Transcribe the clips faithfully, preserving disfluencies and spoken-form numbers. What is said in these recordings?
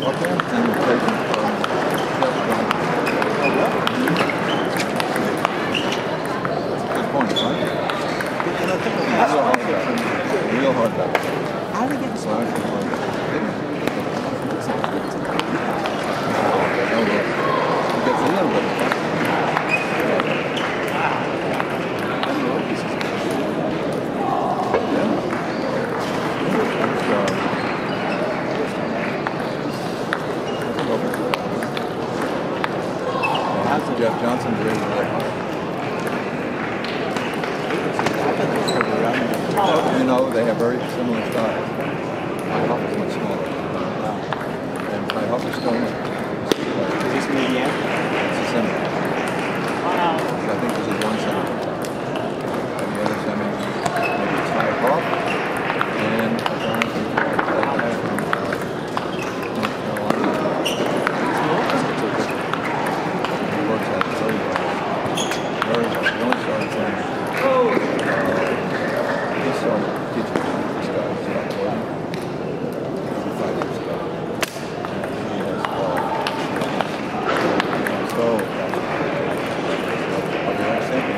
Okay. And we're taking from good point, right? Real hardbat. How do they get this one? Gets a little bit. Jeff Johnson did it. You know, they have very similar styles. My hop is much smaller. And my hop is still in. Is this medium? It's a semi. Wow. I think this is one semi. And the other semi, maybe it's high hop. And a Johnson like that from North Carolina. He works at very well. Very well. He only started saying, oh! He started teaching this guy was about forty. Five years ago. And he has uh, so I'll be like saying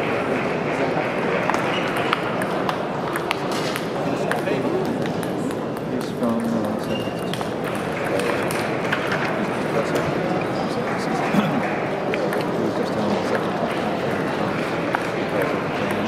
he's from uh, San Francisco. He's a professor from San Francisco. He was just telling me second time because of the jams.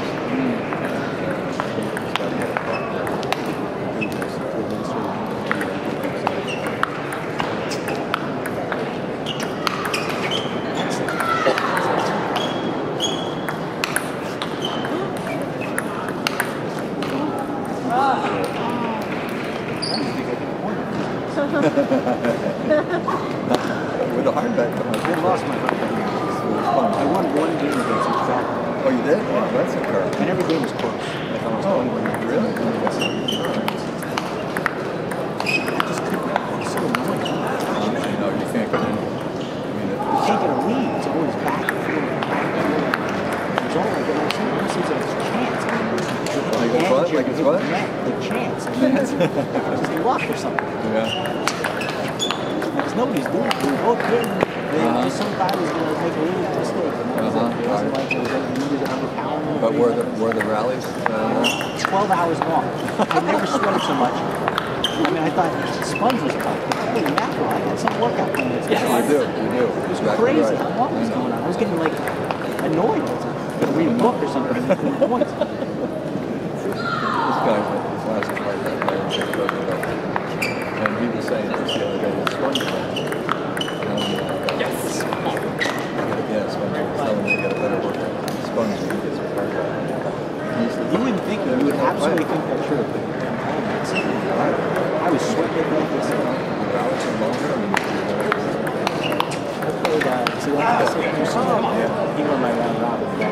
With a hardback, but I lost my hardback. It was fun. I won one game against each track. Oh, you did? Wow, that's a curve. And every game was close. Like I was Oh, twenty-one. really? I just couldn't. It's so annoying. I know, you can't get in. I mean, You can't get a lead. It's always back and forth. It's all like it seems like it's a chance. I mean, like it's what? Like it's what? Like chance. I mean, it's just luck or something. Yeah. Because nobody's doing it. We're both hitting. Uh-huh. Just some guy was going to make a little mistake. And that was Uh-huh. it. It wasn't like it was like you needed to overpower him. But were the, were the rallies? Uh, twelve hours long. I never sweated so much. I mean, I thought sponge was tough. Holy mackerel, I had some workout plan. yeah, you do, you do. It was exactly crazy. right. What was going on? I was getting like annoyed. I was going to read a book or something. Points. This guy, his last fight, that player, and he was saying this the other day, the sponge plan. Yes. Yeah, sponge. He was telling me to get a better workout. Sponge, he gets a better workout. You wouldn't think that. You would absolutely think that's true. But I was sweating like this. The hours are longer. I mean, I played, uh, see, like I said, he won my round robin. He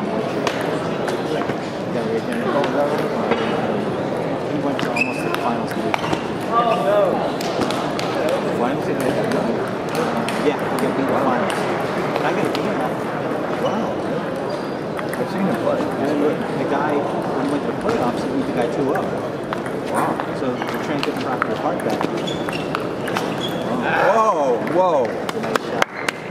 went to almost the finals. Oh, no. Finals? Yeah, he got beat in the finals. I got a beat him. Wow. I've seen him play. And the guy, when he went to the playoffs, he beat the guy two up. Wow. So the train didn't drop his heart back. Whoa, whoa. That's a nice shot.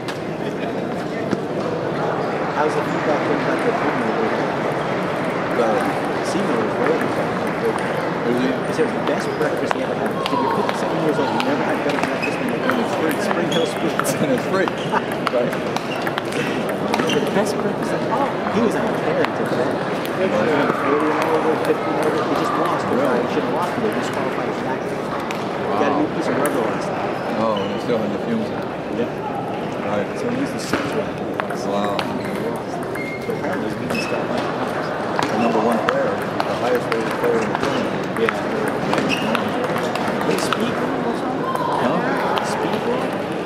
How's the feedback been about the tournament? The Seymour was very excited. He said it was the best breakfast he ever had. He said, you're fifty-seven years old, you never had better breakfast than the Spring, Spring Hill Sweets. And it's free. Right. The best breakfast that oh, he was on a tear today. He went forty and over, fifty and over. He just lost. Really? He should have lost, but they disqualified his back. He got a new piece of rubber last night. Oh, and it's still in the fumes. Yeah. Right. So he used the six rack. Wow. So apparently he's beating stuff like that. The number one player, the highest rated player in the tournament. Yeah. They speak on what's wrong? Huh? Speak on?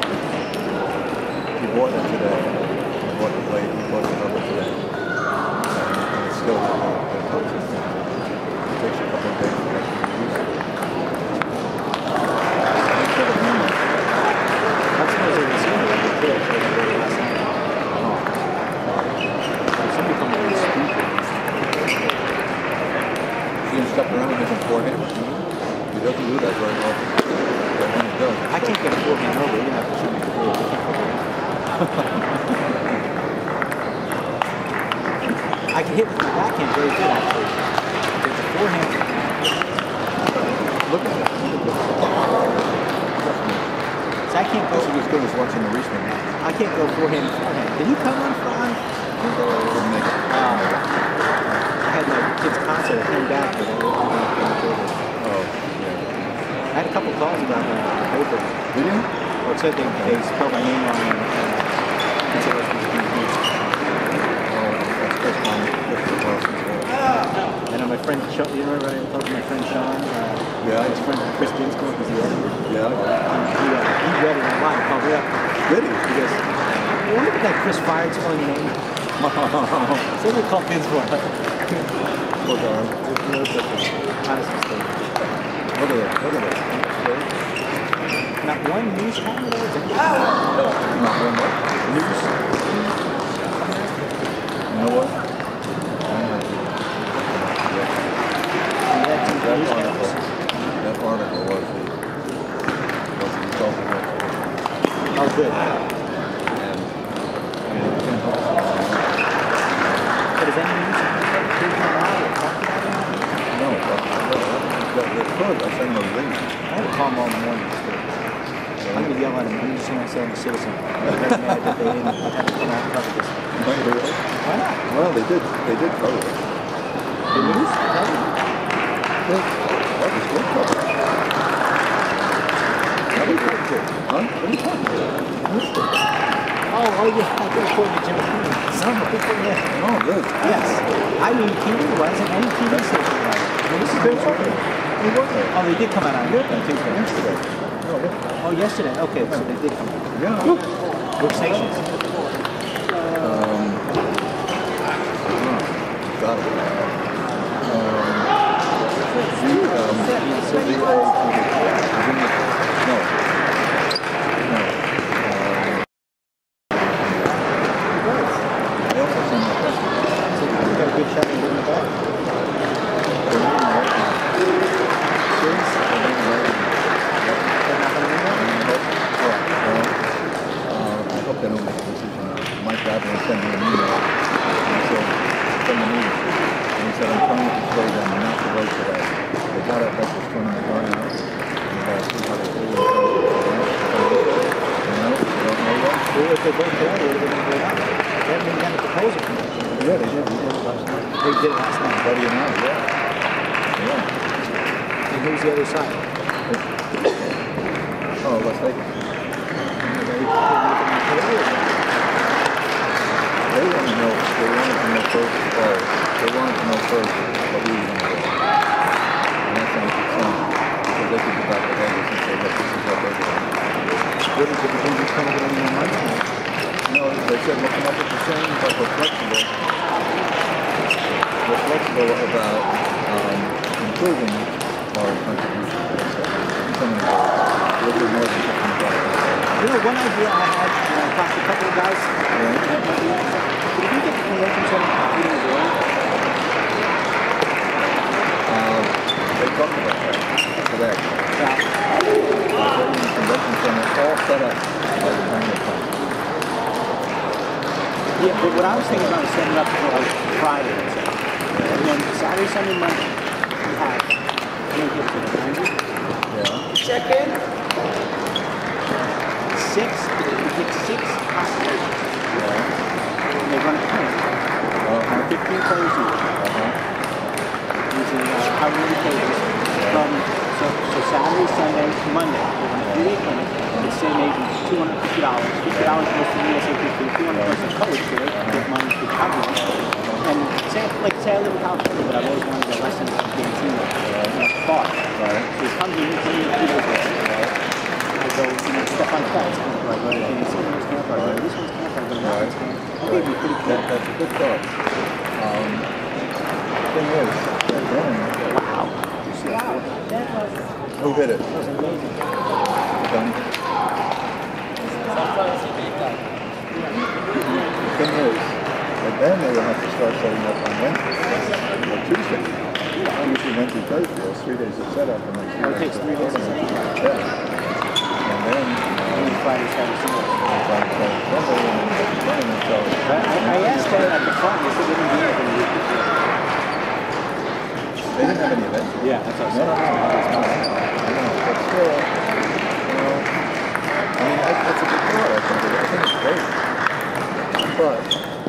He bought it today. He bought the blade, he bought the rubber today. And it's still uh, the coach is it takes a couple of days to actually use it. That's what I was saying. I did it last night. Oh. Somebody come up with a speaker. See him step around and make him forehand? You do? I can't get a forehand over. You're gonna have to shoot me for it. I can hit with my backhand very good, actually. But the forehand. Look at that. Look at So I can't go. this. This is as good as watching the Richmond match. I can't go forehand and forehand. Did he come on Friday? Didn't make it. Uh, I had my kid's concert. I came back, but I didn't Oh, yeah. I had a couple calls about my paper. Did you? Well, it said they, they spelled my name wrong and uh, it said it was confused. Oh, that's Chris Conley. Chris Conley. And then my friend, Sean, you remember I talked to my friend Sean? Uh, Yeah. His friend Chris Dinsmore, was the editor. Yeah. Um, he, uh, he read it online, called me up. Did he? He goes, I wonder if that Chris fired spelling your name. So they called Dinsmore. Poor darn. No such thing. Honest mistake. Look at that. Look at that. Not one news comment or anything. Not one what? News. You know what? We had some That news article, cameras. that article was the, was the result of it. Oh, good. And, I mean, it can't help itself. But is any news cameras come out or talk about it? No, but, but they could. I send them a link. I had to call them all in the morning. I'm going to yell at them. I'm just going to say I'm a citizen. I'm very mad that they didn't have to come out and cover this. Really? Why not? Well, they did. They did cover it. The news? Cover it. That was good cover. What are you talking to? Huh? What are you talking to? Oh, oh yeah, I did report to Jim Keenan. Son of a bitch, yeah. Oh, good. Yes. I mean, T V wasn't any T V station was. Well, this is their talking. Who was it? Oh, they did come out on it on Tuesday. Yesterday. Oh, yeah. Oh, yesterday. Okay, so they did come out. Yeah. Which stations? Um, got it. Um, the, um, the, uh, no. No. Um, I also sent my press So you got a good shot in the back. Serious? I hope they don't make a decision. Mike Radley sent me an email. And he said, send an email. And he said, I'm trying to persuade them not to vote for that. They got to let this tournament run out. And they see how they feel. You know, they don't know that. Well, if they vote for that, they're going to vote out. They haven't even got a proposal from them. Yeah, they did. We did it last night. They did it last night. Buddy and I, yeah. Yeah. And who's the other side? Oh, let's take it. They want to know, they wanted to know first of all, they wanted to know first what we were going to do. And that sounds good song. Because they could go back to Vegas and say, look, this is what they're doing. What is it? Did you come up with any more money? No, they said, we'll come up with the same, but we're flexible. We're flexible about um, improving our contribution. Becoming a little bit more than fifteen dollars. You know, one idea I had, and I talked to a couple of guys, Right. that might be, did we get the convention center competing as well? Um, they talked about that today. Yeah. The convention center all set up by the time they come. Yeah, but what I was thinking about is setting it up for like Friday, let's say. And then Saturday, Sunday, Monday, we have, I don't get to the ninety. Yeah. Check in. Six, we get six populations. Yeah. And they run a tournament. Uh-huh. fifteen players each. Uh-huh. Using uh, how many pages from, so, so Saturday, Sunday, Monday. They run a three-day clinic. They say maybe two hundred fifty dollars. fifty dollars goes to the U S A P P, two hundred dollars goes to college, so they can get money to cover it. And say, like, say I live in California, but I've always wanted to lessons in being far. Right. So it comes to me to meet people there. I go, you know, step on fence. I go to the seniors camp, or I go to this one's camp, or I go to that one's camp. I think it'd be pretty cool. That, that's a good thought. Um, thing is, that running, Wow. You see that? That was, who hit it? that was amazing. Done. The thing is, but then they will have to start setting up on Wednesday or Tuesday. Tuesday, Wednesday, Thursday. It's three days of setup and then Oh, it takes three days to set up. Yeah. And then Friday, Saturday, Sunday. Friday, Saturday, Sunday, and then tournament. So But I, I asked them at the front, they said they didn't do anything the week before. they didn't have any events. Yeah, that's what I No, said. no, no, no, I know, but still, you know, I mean, I, that's a good thought. I think, I think it's great. But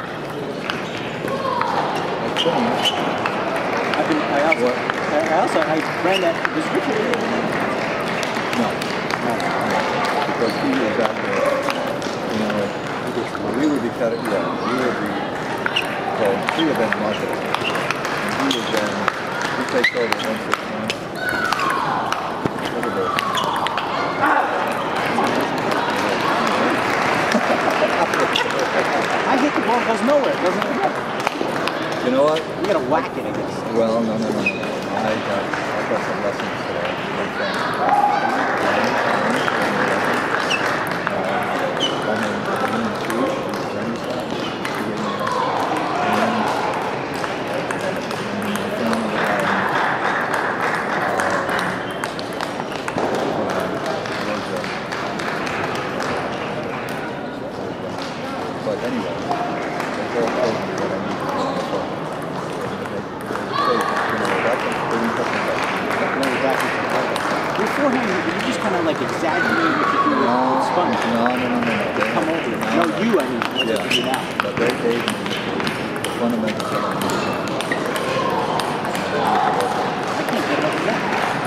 I think. I've been, I also, What? I also, I ran that, does Richard do it? No, no, no, because he is out there, you know, we would be cut, yeah, we would be called pre-event marketing, and he would then, he takes over once a month. Look at this. I hit the ball, it goes nowhere, doesn't it? You know what? You gotta whack it, I guess. Well, no, no, no, no, no. I got, I got some lessons today. But anyway, they all told me what I need to know. Beforehand, you just kind of like exaggerate what you do with No, sponge. no, no, no, no, no. They, Come over. no, No, no. you, I mean. What Yeah, you do now. but they gave me the fundamentals that I need to know. I can't get over that.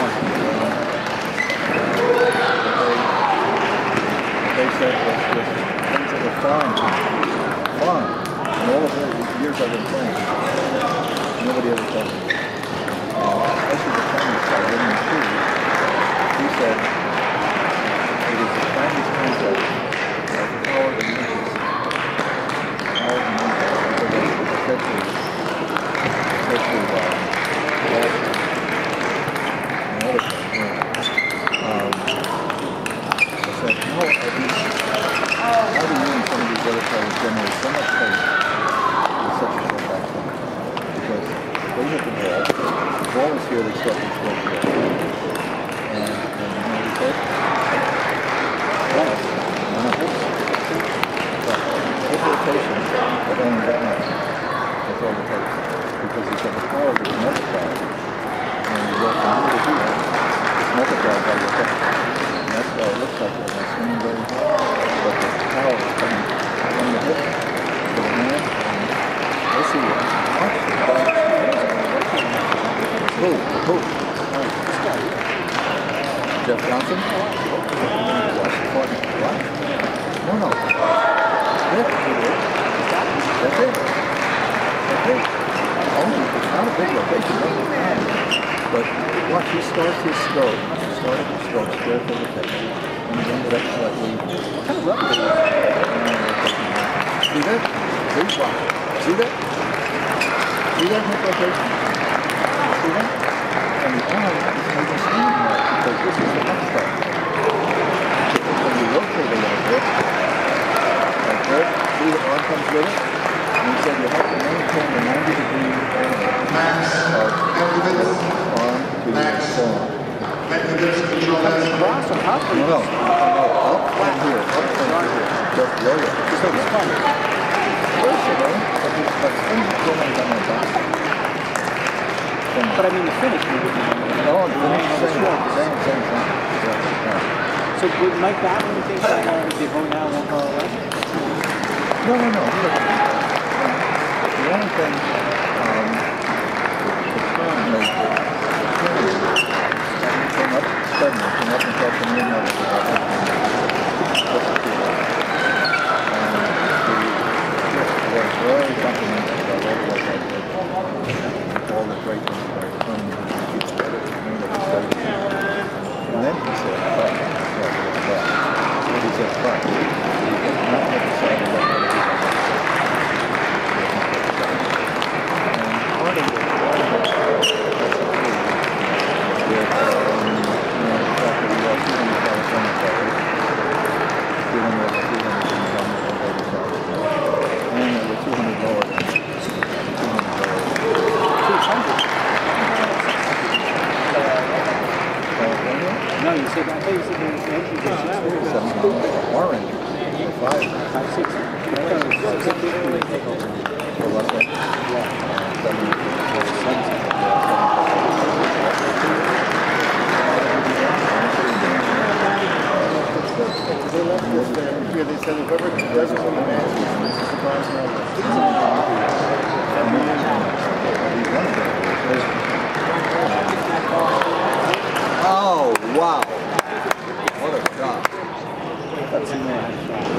They said was just things that were fine, fine. In all of the years I've been playing, nobody ever told me. Uh, especially the Chinese guy, Adoni too. He said it is the Chinese concept of power and interest. Power and interest, because I said to, I said to, uh, Walter, and all of them, you know, um, I said, how are these, how do you and some of these other players generate so much space with such a short backswing? Because they hit the ball, the ball is here, they start to stroke the ball. And, and you know what he said? Yes. No, no. But his rotation of only that much. That's all it takes. Because he said the power is multiplied. And you go from here to here, it's multiplied by your touch. And that's why it looks like they're swinging very hard. But the power is coming from the hip to the hand. And let's see what. Who? Who? Jeff Johnson? What? No, no. Yeah, that's it. That's it. Only, it's not a big rotation, only time. But watch, he starts his stroke. He started his stroke square for the tip. And he ended up slightly. What kind of rubber is that? See that? See that? See that? See that hip rotation? See that? And the arm is maybe standing there because this is the next step. When you rotate a little bit, like this, see the arm comes with it? And he said you have to maintain the ninety degree angle of arm to form. Cross or up? No, no, no, up and here, up and here. Just yo-yo. Just like fun. First of all, but things are going on my back. But I mean the finish. Maybe. No, the finish is the same, same, same, same. Yeah, yeah. So would Mike Bauer think that uh, if they vote now won't go away? No, no, no. The only thing, um, the term is, the term came up suddenly, came up and talked to me and others about this. What's the key? And the, was very complimentary about all the work I did. All the great things that I was doing, and keep together, and that was great. And then he said, but, well, but, and he said, but, he did not have decided what other people had to say. And part of it, part of it, that's the key, with, um, you know, the fact that we lost two hundred California players, two hundred over two hundred in the Dominican and Baby South, and there were two hundred lower than two hundred lower. No, you said, I thought you said there was entry just now. All five sixty. six fifty when they take over. For what's that? Yeah. seventy. Yeah, they said whoever doesn't win the match, it's a surprise Oh, wow. What a shot. That's in there.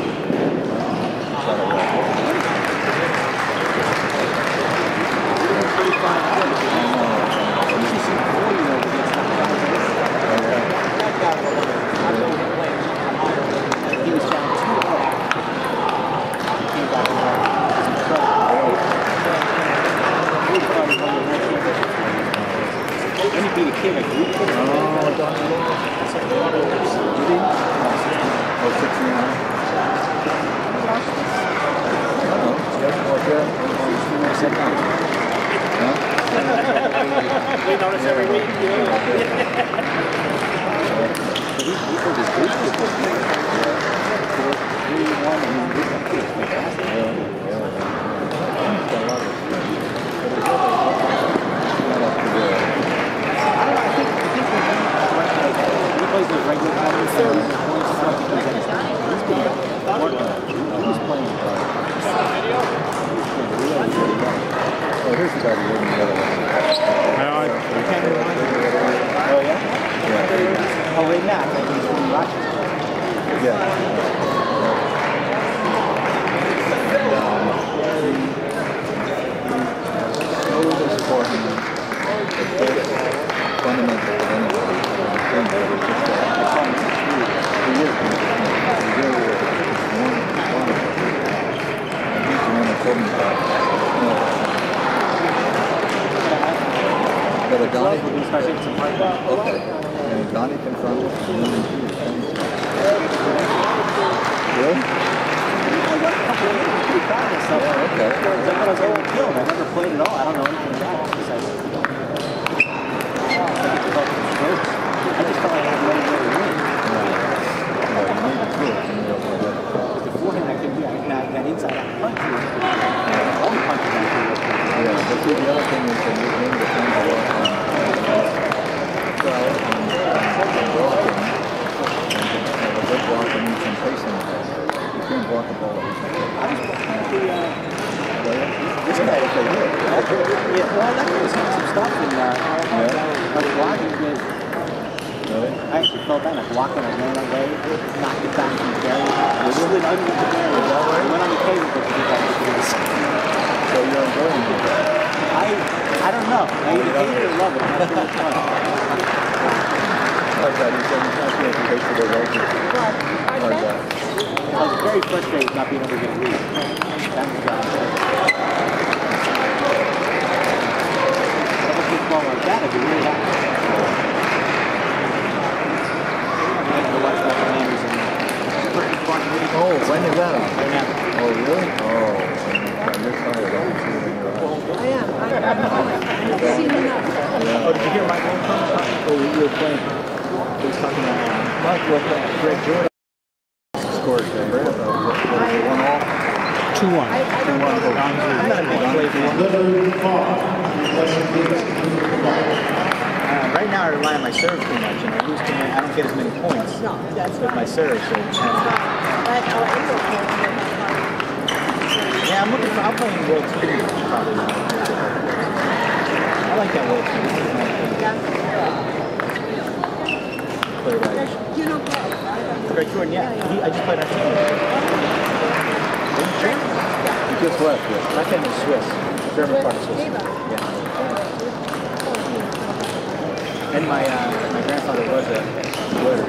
When he beat a kid, like a week ago. Oh, Adoni. Did he? Oh, sixty-nine. We notice every week. Oh, here's the guy who wouldn't the other one. Oh, yeah? Yeah. Oh, wait, Matt. Like he's from Rochester. Yeah. And, um, so important, the first fundamental of anything, thing that is just that he is, he's very, it's one, one, and he's the one that told me about it. But Adoni, okay, and Adoni confronted him. Really? Yeah, okay. That was old film. I never played at all. I don't know anything about it. Besides, I just felt like I had no way to win. Beforehand, I could, yeah, that, that inside out punch was all the punches I could. Yeah, but see, the other thing is that you bring the thing a lot on well, and blocking, and a good block and some pacing. You can't block the ball. I was the, uh, This guy, okay, good. yeah, well, I like to see some stuff in, uh, Yeah. I was blocking good. Really? I actually fell down, like walking, I ran away, knocked it back from the barrier, I slid underneath the barrier, I went on the table to get back to the So you're enjoying it? I, I don't know. I either hate it or love it. I'm not sure which one. Like that, you said you can't feel the hate for the roses. Like that. I was very frustrated not being able to get a lead. That was uh, if I could ball like that, I'd be really happy. I had to watch my Commanders and Oh, when is that on? right now. Oh, really? Oh, you're tired. I can see it in your eyes. I am. I am. I've seen enough. Yeah. Oh, did you hear Mike Wilson? Oh, you were playing. He was talking about uh, Mike Wilson, Greg Jordan scored a great one all. two one. I, I don't know. I'm not a big play for one. Uh, right now I rely on my serve too much, and I lose too many. I don't get as many points No, that's with my fine. serve. So, That's uh, fine. But our indoor camp is fine. yeah, I'm looking for. I'm playing World Series probably. I like that World Series. Played, uh, You know, Greg, Greg Jordan, yeah. He, I just played our team. You just left, yeah. My family's Swiss. German part of Swiss. Yeah. And my uh, my grandfather was a lawyer.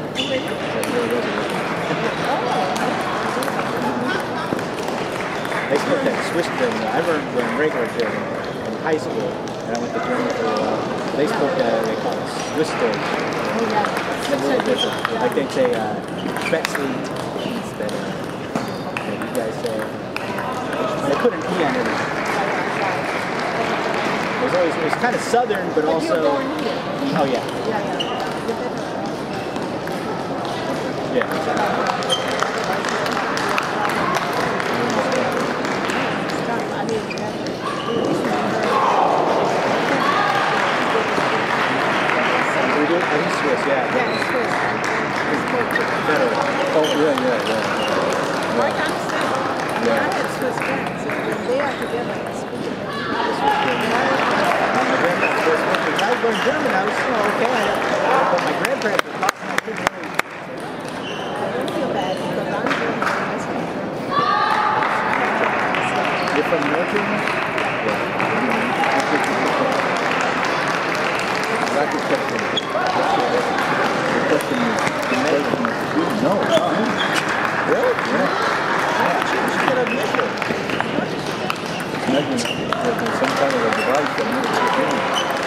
They spoke that Swiss German. I learned when regular German in high school, and I went to Germany for a while. They spoke that they call it Swiss German. oh yeah. It's a little different. Like they'd say uh, Spätzle instead of what you guys say. They put an E on it. It was always, it was kind of southern, but But also. you're born here. Oh yeah. Yeah, yeah. Yeah. Federal. Oh, yeah, yeah, yeah. Like I'm saying, I mean, I had Swiss parents, and when they are together, I speak to them. My grandparents were Swiss. I was born German. I was, you know, okay. But my grandparents were talking. I couldn't really. I don't feel bad because I'm German and I speak German. You're from North Germany? Yeah. That is question. The question is, the question is, no. Really? Yeah. You should get a mission. Imagine if there's some kind of a device that moves the thing.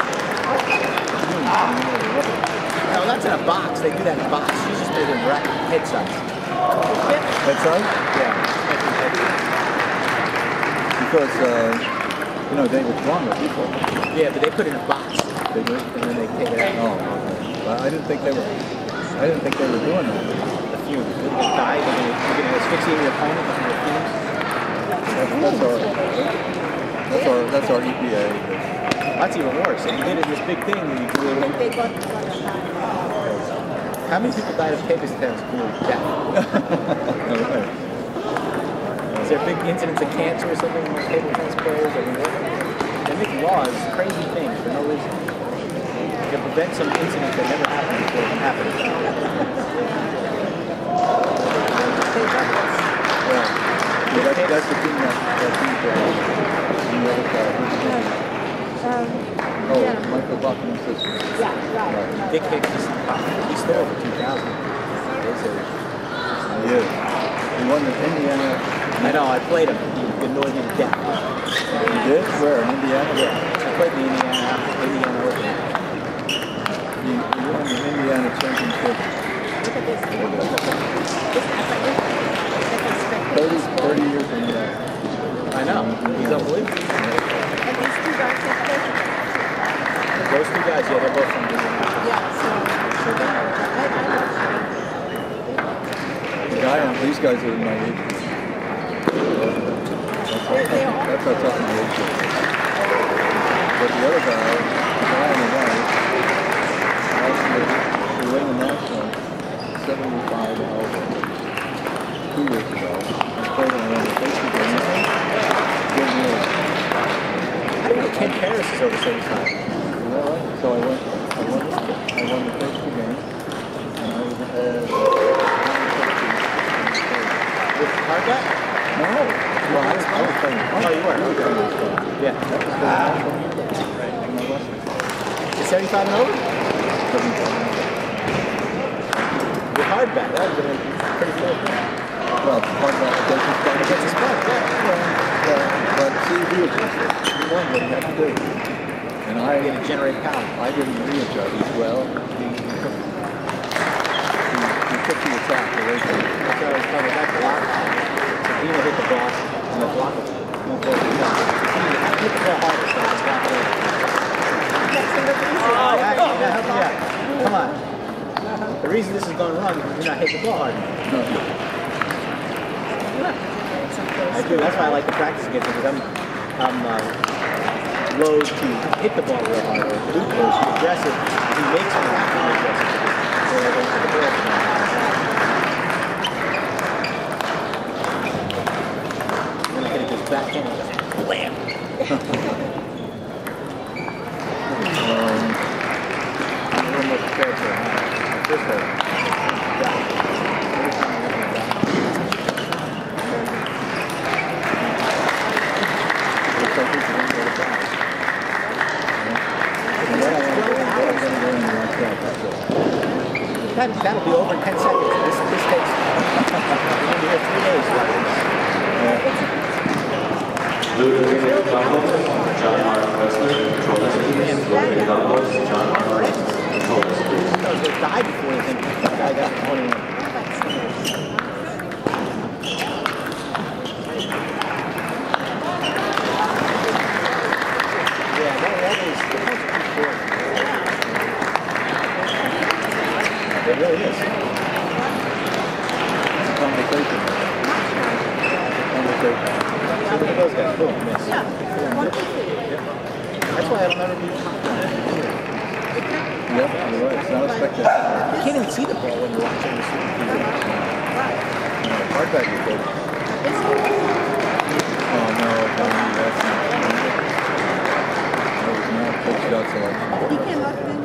No, that's in a box. They do that in a box. She's just made it in rack head size. That's right? Yeah. Head size. Because, uh, you know, they were stronger people. Yeah, but they put it in a box. They did? And then they take it out. Oh, okay. Well, I didn't think they were, I didn't think they were doing that. The fumes. They're going to die. They're going to asphyxiate your opponent with the fumes. That's, that's our, that's our, that's our E P A. That's even worse. If you did it this big thing, then you could I think they got one of that. How many people died of paper stamps through death? Is there big incidents of cancer or something with table tennis players? I mean, they make laws, crazy things for no reason. To prevent some incident that never happened before it happened. Yeah. Yeah, that's, that's the thing that, that thing that, uh, the other side. Um, Oh, yeah. Michael Bachman's sister. Yeah, right. Dick Hicks, he stole for two thousand. They say. Yeah. He won the Indiana. I know, I played him. He annoyed me to death. You did? Where? In Indiana? Yeah. I played the Indiana, Indiana Open. You, you won the Indiana championship. Look at this. This I thirty, thirty years in that. I know. He's unbelievable. And these two guys have played. Those two guys, yeah, they're both from Indiana. Yeah, so, so they are, I, I know. The guy on these guys are in my age. That's how They- they tough, are. that's how tough my age is. But the other guy, the guy on the right, actually, he won the national seventy-five over two years ago. I played him around the safety game. Good news. I didn't know Ken Paris is over seventy-five. You know what? So I went, I won, I won the first two games, and I was ahead. With Hardbat? No, well, I was, I was playing. Oh, you were? Okay. Yeah. That was the national meeting. In my Western. Is seventy-five and over? With Hardbat, that would have been a pretty cool thing. Well, part of that doesn't start Against his friend, yeah. Yeah, but see, he adjusted. He won what he had to do. And I, He had to generate power. I didn't readjust well. He, he, took, he, he took the attack away from me. That's what I was talking about. Block. So Dino hit the ball, and the block was no ball. No. Hit the ball harder, so the block was. Yeah, yeah, help me out. Come on. The reason this is going wrong is you're not hitting the ball hard. No. I do. That's why I like to practice against him, because I'm, I'm uh, loath to hit the ball real hard. Or Luke goes too aggressive, and he makes me have to be aggressive. So I don't hit the ball. Then I hit it just backhand and just blam. Um, I'm a little more prepared for it. This way. That, that'll be over in ten seconds. This, this takes, we're going to be here three days. John Mark Wrestler, John Mark Wrestler, Those that died before they think that guy got twenty-one. Yeah, that, that is, the points are too short. It really is. Conversation. Conversation. So look at those guys. Boom, miss. Yeah, one, two, three. That's why I don't ever be. No, Yep, you're right. It's not a spectator. You can't even see the ball when you're watching the Super Bowl. Right. No, hardback is good. This one, Oh no, Adoni, that's not. That was not a good shot selection. he cannot win.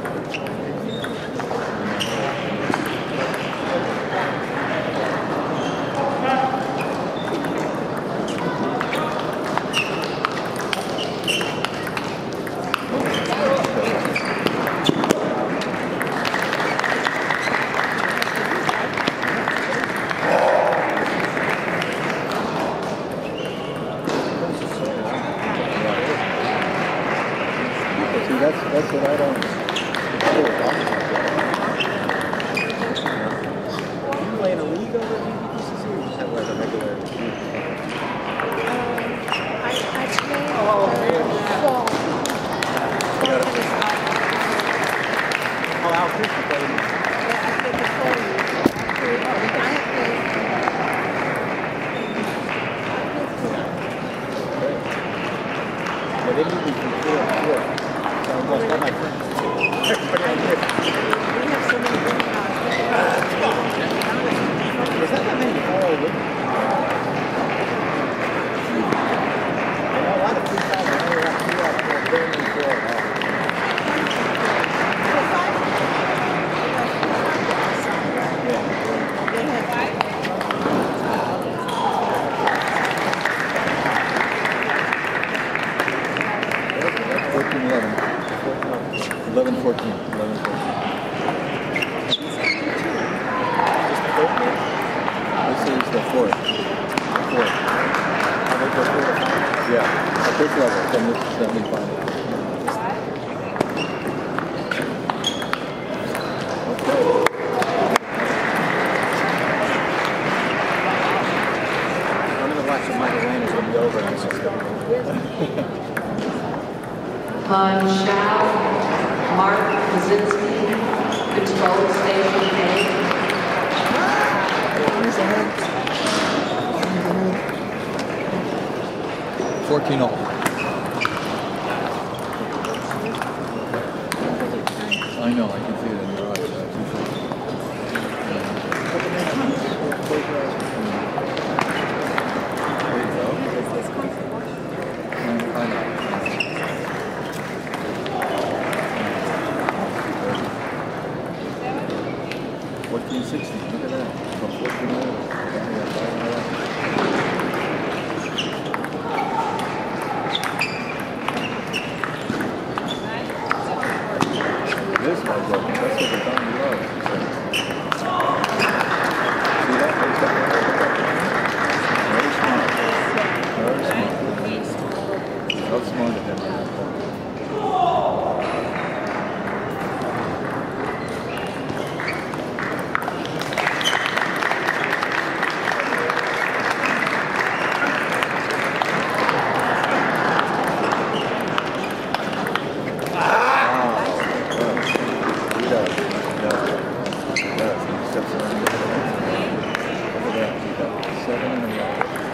See, that's that's what I don't. I don't know about You play in a league over at U P C C or you just have like a regular? I, I play Oh, fall. got it. Oh, Al Christian played. Yeah, I play the fall league. I have played. But they usually from four to four. So I lost all my friends. Everybody I did. We have so many good guys. There's not that many four oh with me. I know a lot of free time. I only have two out there playing in four. They have five. fourteen eleven. eleven fourteen. eleven fourteen. This is the fourth. The fourth. Yeah, the first level from this semi-final. Okay. I'm going to watch the Michael Landers will be over and it's just going to Han Shao, Mark Kaczynski, Control Station A. fourteen all. I know, I can see it in your eyes. That's There you go. And I know. fourteen sixteen, look at that. From fourteen all. This guy's open. That's what the Donnie loves. See that? Very smart. Very smart. Outsmarted him on that point.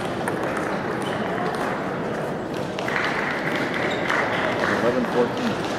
eleven fourteen.